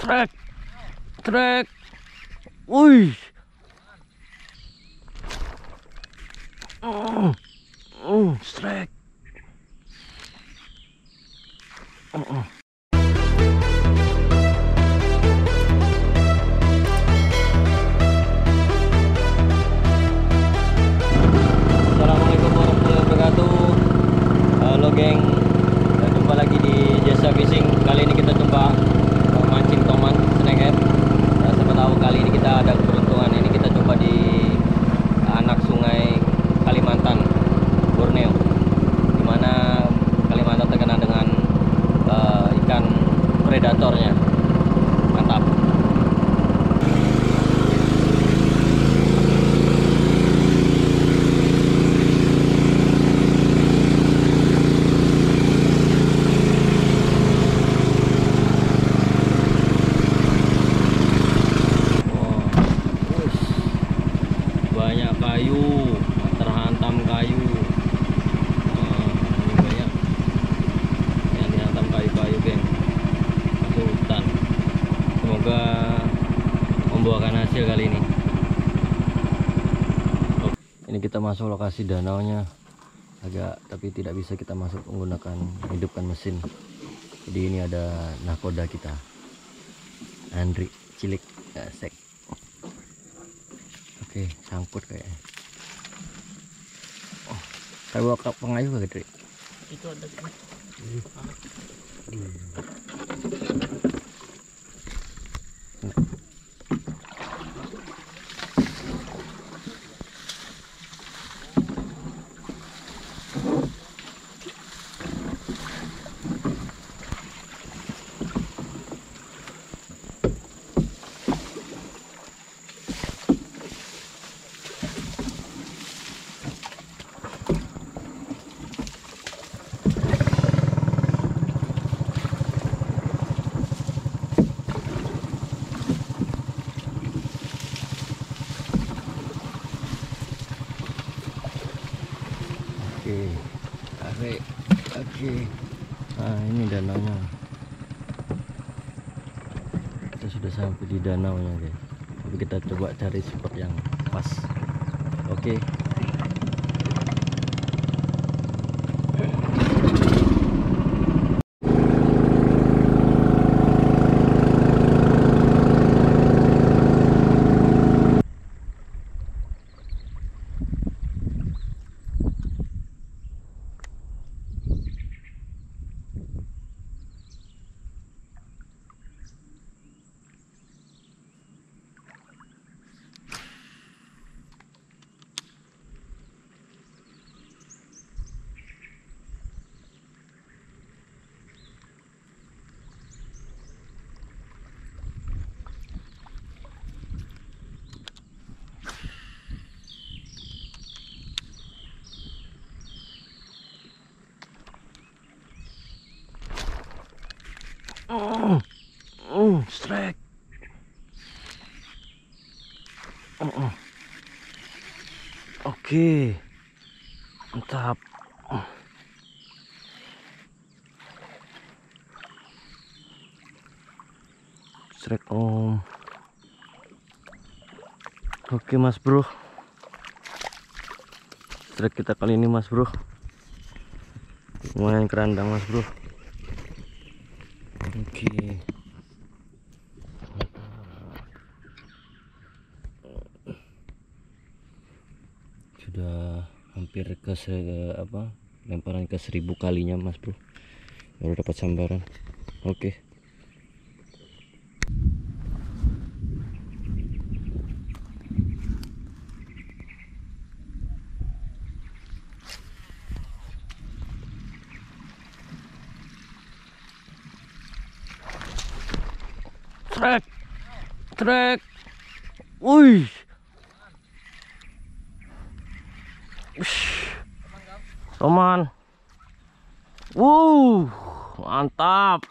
Trek, trek, wih, strike. Assalamualaikum warahmatullahi wabarakatuh. Halo geng, jumpa lagi di Jasa Fishing. Kali ini kita coba mancing toman snakehead. Siapa tahu kali ini kita ada keberuntungan. Ini kita coba di anak sungai Kalimantan, Borneo, dimana Kalimantan terkenal dengan ikan predatornya. Mantap. Banyak kayu, terhantam kayu. Ini banyak yang dihantam kayu-kayu, geng. Masuk hutan. Semoga membuahkan hasil kali ini. Ini kita masuk lokasi danaunya, tapi tidak bisa kita masuk menggunakan hidupkan mesin. Jadi ini ada nakoda kita, Andri cilik, sek. Oke, sangkut kayaknya. Oh, kayu pengayu gak gede? Itu ada di Oke, tarik. Oke, nah ini danaunya. Kita sudah sampai di danaunya, guys. Tapi kita coba cari spot yang pas. Oke. Strike. Oke, mantap. Strike om. Oke mas bro, strike kita kali ini mas bro, lumayan kerandang mas bro. Oke. Sudah hampir ke lemparan ke 1000 kalinya mas bro, baru dapat sambaran. Oke. Trek, trek, wih, toman, mantap.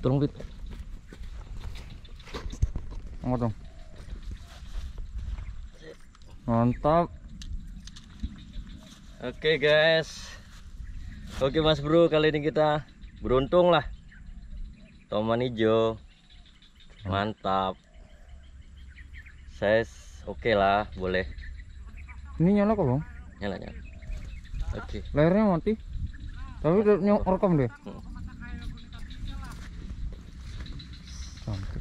tolong Fit. Angkat dong. Mantap. Oke guys. Oke Mas Bro, kali ini kita beruntung lah. Toman hijau. Mantap. Size oke lah, boleh. Ini nyala kok, Bang? Nyala. Oke. Layarnya mati. Tapi udah rekam deh. Cantik.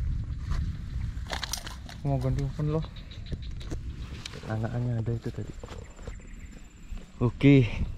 Mau ganti umpan loh. Anaknya ada itu tadi. Oke.